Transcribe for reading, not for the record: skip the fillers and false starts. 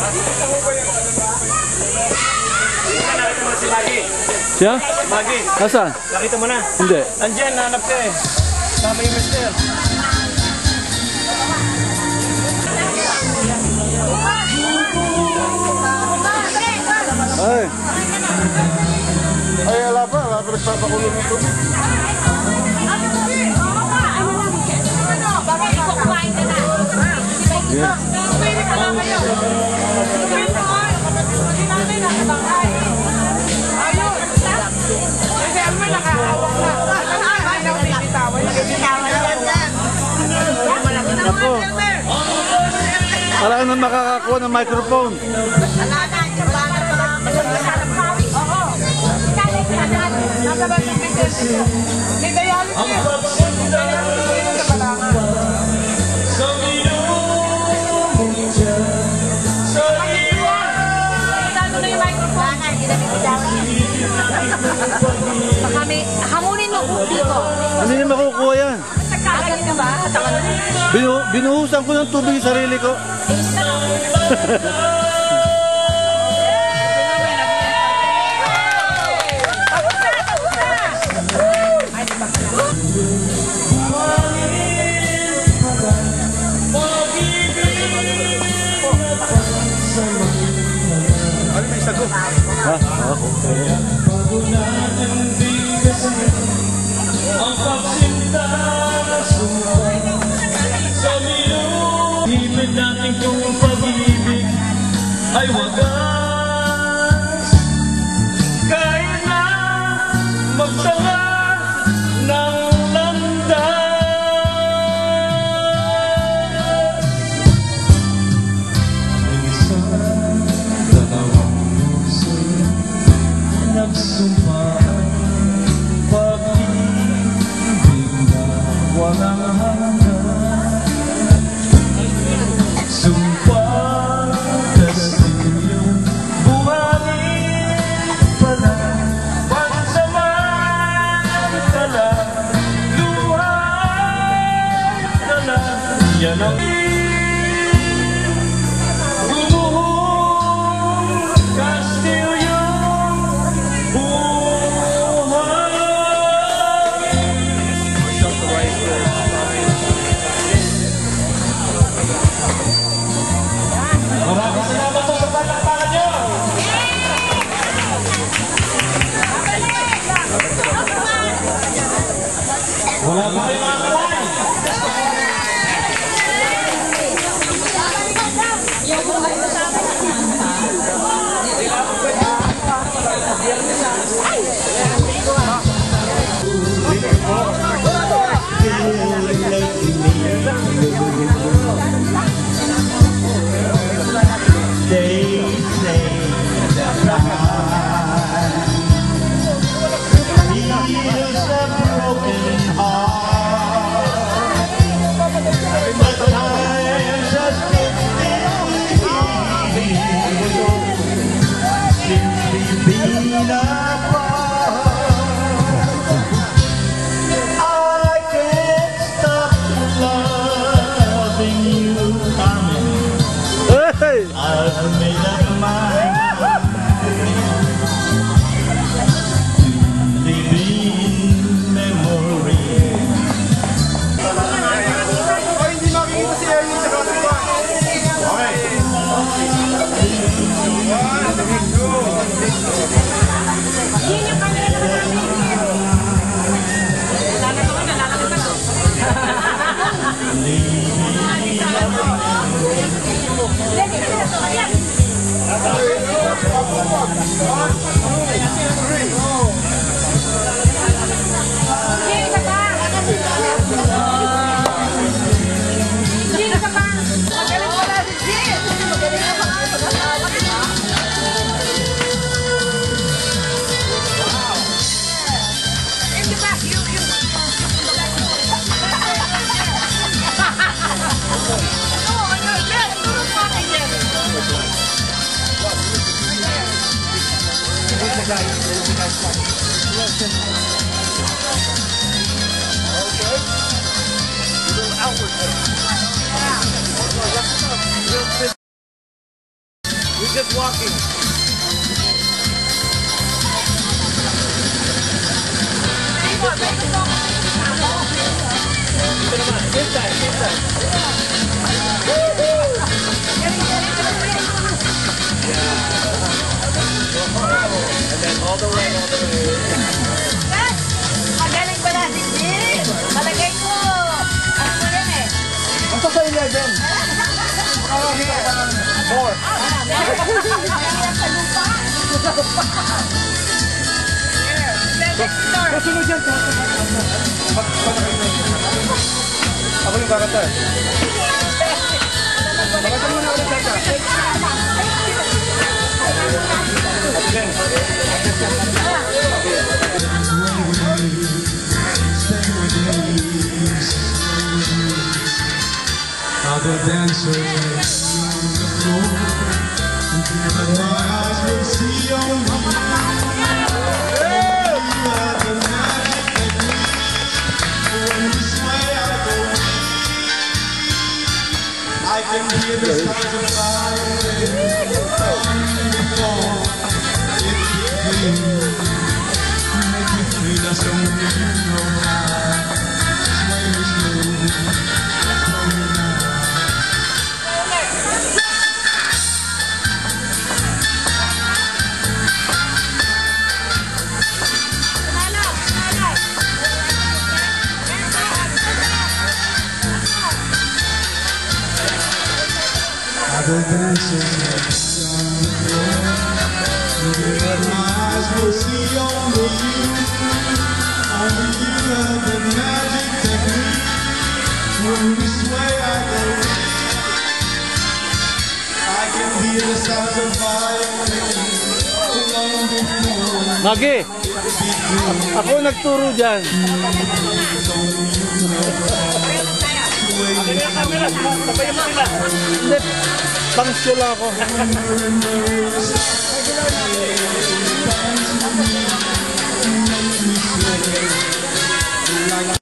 Siya? Magi. Nasaan? Nakita mo na? Hindi. Andiyan, nahanap ka eh. Tama yung mister. Ay. Ay, wala pa. Wala pa nagpapakulo nito. Yeah. Ako. Wala ka na makakakuha ng microphone. Hamunin mo dito. Ano yung makukuha yan? Agad ka ba? Binuhusan ko ng tubig yung sarili ko. Ano may sagot? Ha? Ang pagsinta sa ibig natin kung pag-ibig ay wagas. Kaya na magsama ng landas. Minsan, dalawang puso nagsumpa. Walang hanggan, sumpah kasiyong buhayin pala, pansamantala, luhay na lang, yan ang bumuhong kastilyong buhay. Maraming salamat po sa palakpakan nyo! Wala pa kayo mga kamay! I've made up my mind to live in memory. Ay, hindi makikita si Erwin sa katuwa. Okay. sa 11. Four. Kasunod yan. Ako yung kakanta eh. Bakit mo na ulit kanta? Other dancers on the floor, but my eyes will see only you. You are the magic technique. When you sway, I go weak. I can hear the stars of fire falling before it begins. Make me feel that's only you know how. Sway me slow. Other dancers on the floor, but my eyes will see only you. Only you have the magic technique. When we sway, I go weak. I can hear the sounds of violin long before Magi, ako nagturo dyan. Hindi, pangsyo lang ako.